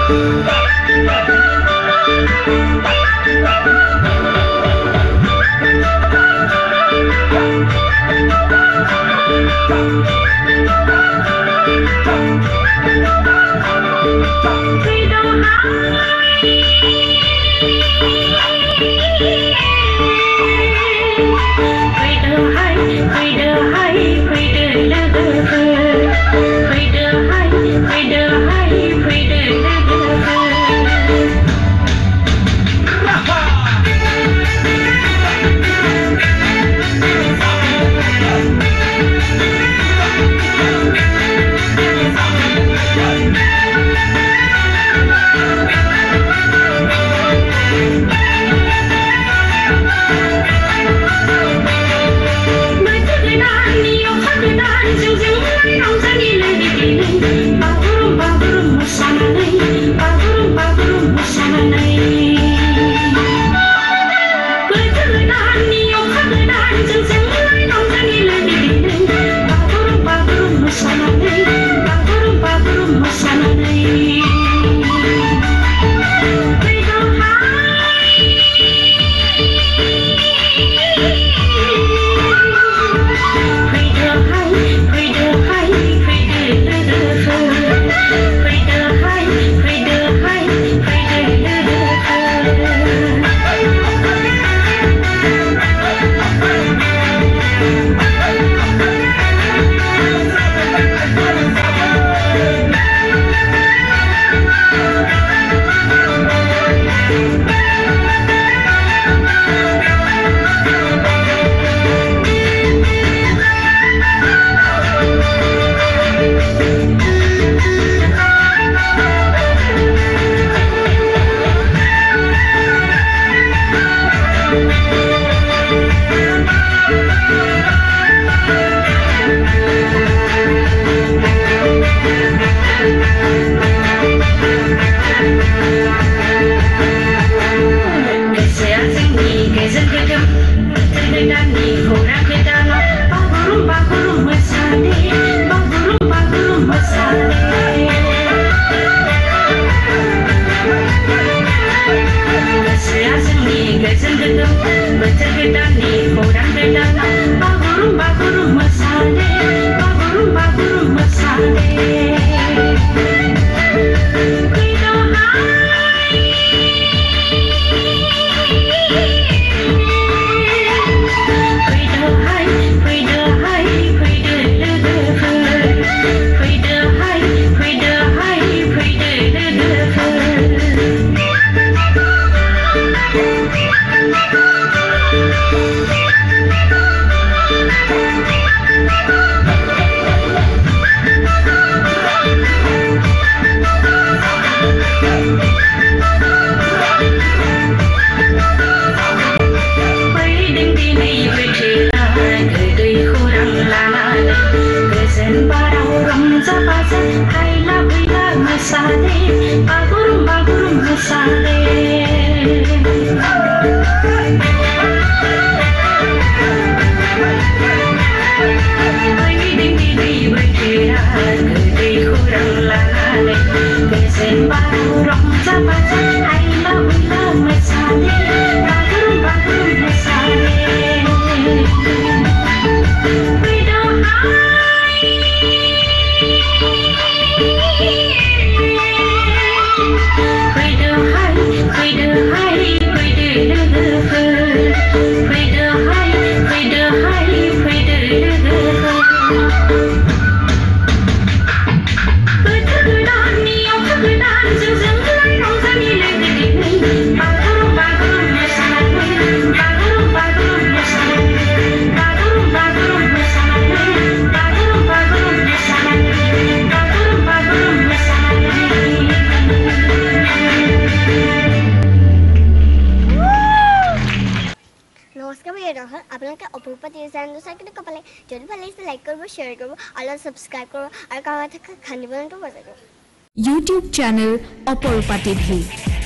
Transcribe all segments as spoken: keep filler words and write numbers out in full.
YouTube channel Aparupa T V.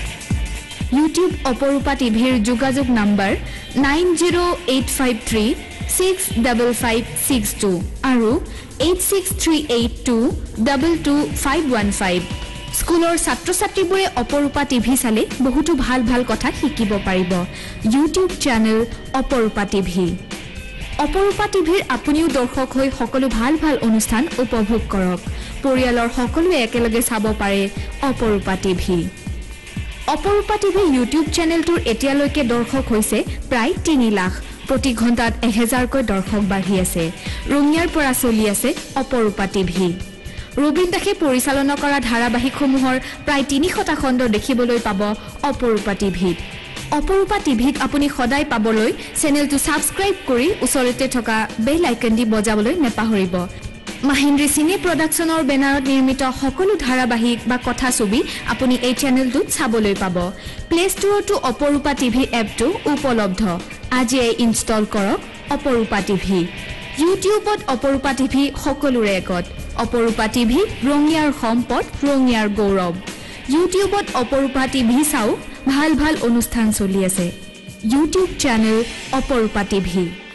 YouTube Aparupa T V যোগাযোগ number nine zero eight five three six five five six two আৰু eight six three eight two two two five one five. স্কুলৰ ছাত্ৰ-ছাত্ৰীবোৰে অপৰূপা TV চালে বহুতো ভাল ভাল কথা শিকিব পাৰিব YouTube channel Aparupa TV Aparupa টিভিৰ আপুনিও দৰ্শক হৈ সকলো ভাল ভাল অনুষ্ঠান উপভোগ কৰক পৰিয়ালৰ সকলোৱে একেলগে চাব পাৰে Aparupa TV Aparupa TV YouTube চেনেলটোৰ এতিয়ালৈকে দৰ্শক হৈছে প্ৰায় তিনি লাখ প্ৰতি ঘণ্টাত এক হাজাৰকৈ দৰ্শক বাঢ়ি আছে ৰঙিয়াৰ পৰা চলি আছে অপৰূপা টিভি ৰবীন দাসে পৰিচালনা কৰা ধাৰাবাহিকসমূহৰ প্ৰায় তিনিশটা খণ্ড দেখিবলৈ পাব অপৰূপা টিভিত অপৰূপা টিভিক আপুনি সদায় পাবলৈ চেনেলটো সাবস্ক্ৰাইব কৰি ওচৰতে থকা বেল আইকন দি বজাবলৈ নেপাহৰিব মাহিন্দ্ৰী সিনে প্ৰডাকচনৰ বেনাৰত নিৰ্মিত সকলো ধাৰাবাহিক বা কথা ছবি আপুনি এই চেনেলটোত চাবলৈ পাব প্লে ষ্টৰটো অপৰূপা টিভি এপটো উপলব্ধ আজিয়ে ইনষ্টল কৰক অপৰূপা টিভি ইউটিউবত অপৰূপা টিভি সকলোৰে একত অপৰূপা টিভি ৰঙিয়াৰ সম্পদ ৰঙিয়াৰ গৌৰৱ ইউটিউবত অপৰূপা টিভি চাওক ভাল ভাল অনুষ্ঠান চলি আছে ইউটিউব চেনেল অপৰূপা টিভি